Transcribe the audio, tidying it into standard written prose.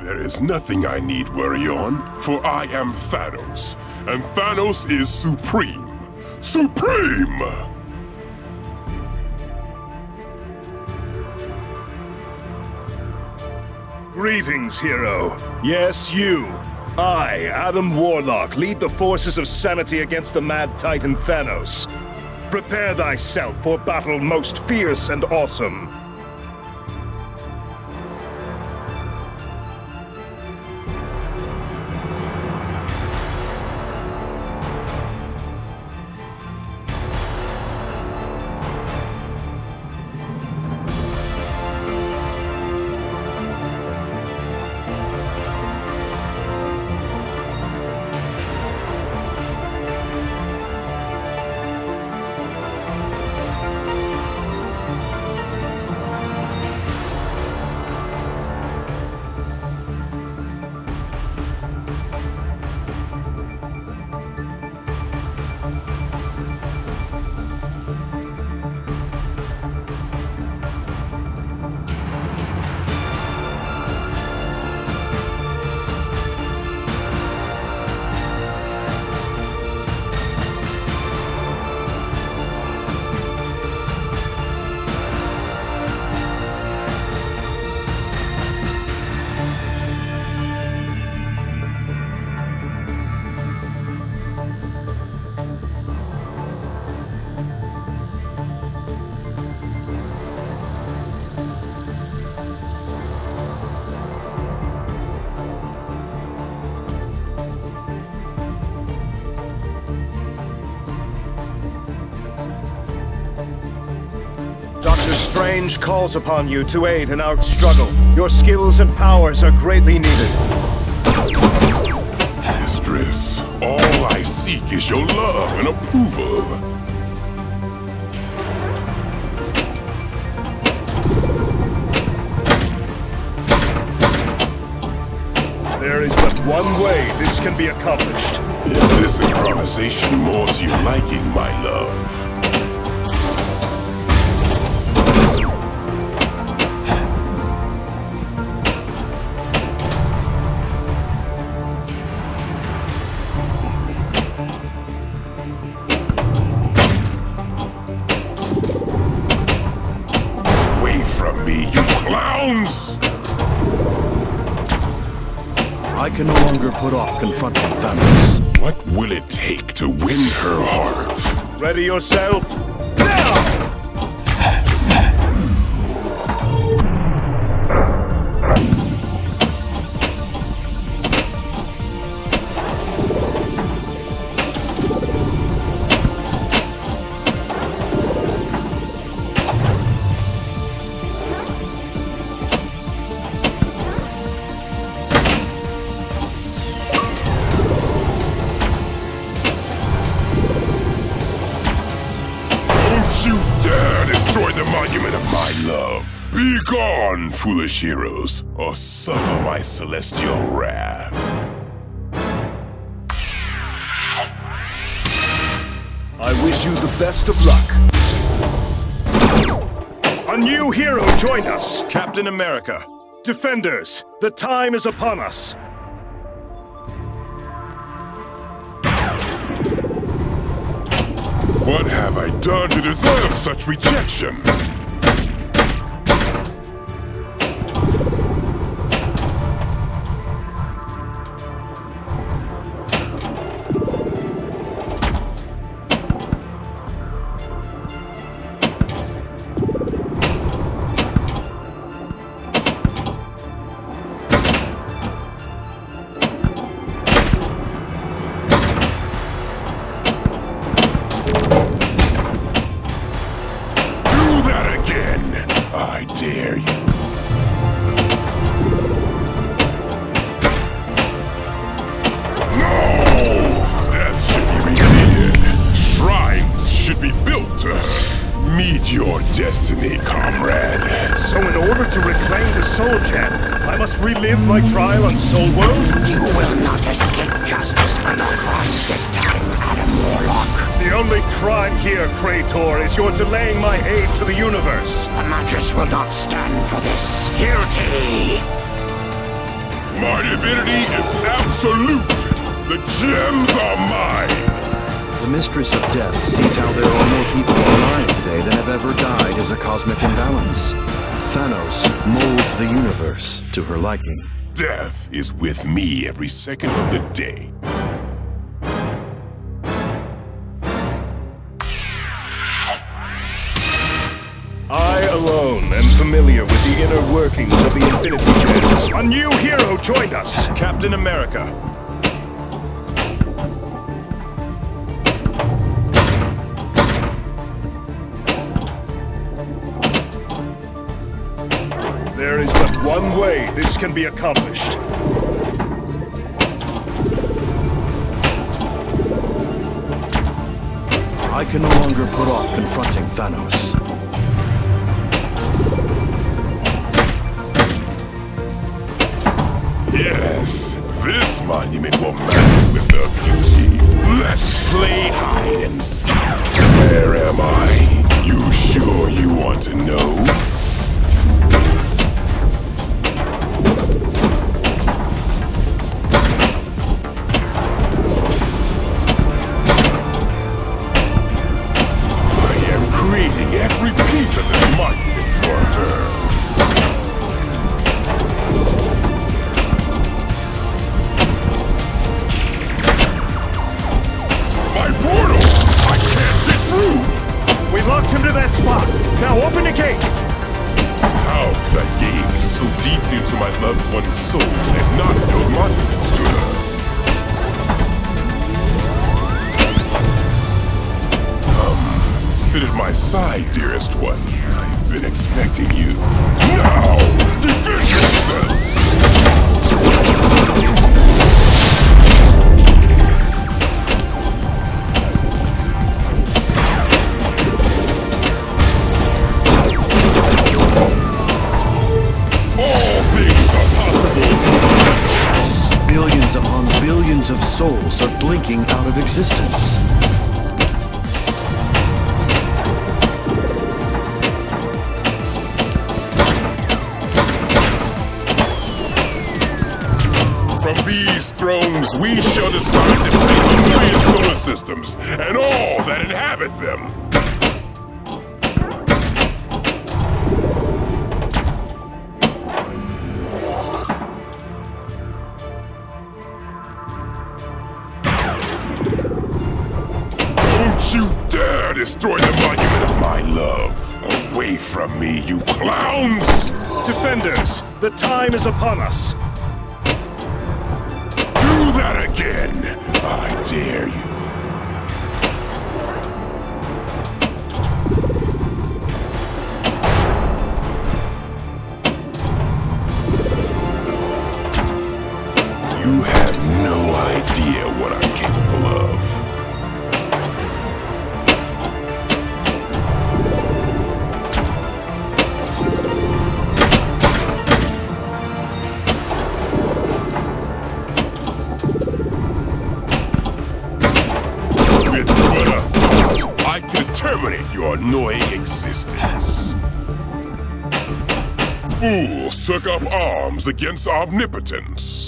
There is nothing I need worry on, for I am Thanos, and Thanos is supreme. Supreme! Greetings, hero. Yes, you. I, Adam Warlock, lead the forces of sanity against the mad titan Thanos. Prepare thyself for battle most fierce and awesome. Strange calls upon you to aid in our struggle. Your skills and powers are greatly needed. Mistress, all I seek is your love and approval. There is but one way this can be accomplished. Is this improvisation more to your liking, my love? I can no longer put off confronting Thanos. What will it take to win her heart? Ready yourself? Now! The monument of my love. Be gone, foolish heroes, or suffer my celestial wrath. I wish you the best of luck. A new hero joined us, Captain America. Defenders, the time is upon us. What have I done to deserve such rejection? I dare you. No! Death should be revered. Shrines should be built to her. Meet your destiny, comrade. So in order to reclaim the Soul Gem, I must relive my trial on Soul World? You will not escape justice for your crimes this time, Adam Warlock. The only crime here, Krator, is your delaying my aid to the universe. The Magus will not stand for this. Guilty! My divinity is absolute. The gems are mine. The Mistress of Death sees how there are more people alive today than have ever died as a cosmic imbalance. Thanos molds the universe to her liking. Death is with me every second of the day. I alone am familiar with the inner workings of the Infinity Gems. A new hero joined us, Captain America. There is but one way this can be accomplished. I can no longer put off confronting Thanos. Yes, this monument will match with the beauty. Let's play hide and seek. Where am I? You sure you want to know? I am creating every piece of this monument for her. Locked him to that spot. Now open the gate. How could I gaze so deeply into my loved one's soul and not build monuments to her? Sit at my side, dearest one. I've been expecting you. Now, defend yourself! Billions upon billions of souls are blinking out of existence. From these thrones we shall decide the fate of a million solar systems and all that inhabit them. You dare destroy the monument of my love! Away from me, you clowns! Defenders, the time is upon us. Do that again! I dare you. You have no idea what I'm capable of. Terminate your annoying existence. Fools took up arms against omnipotence.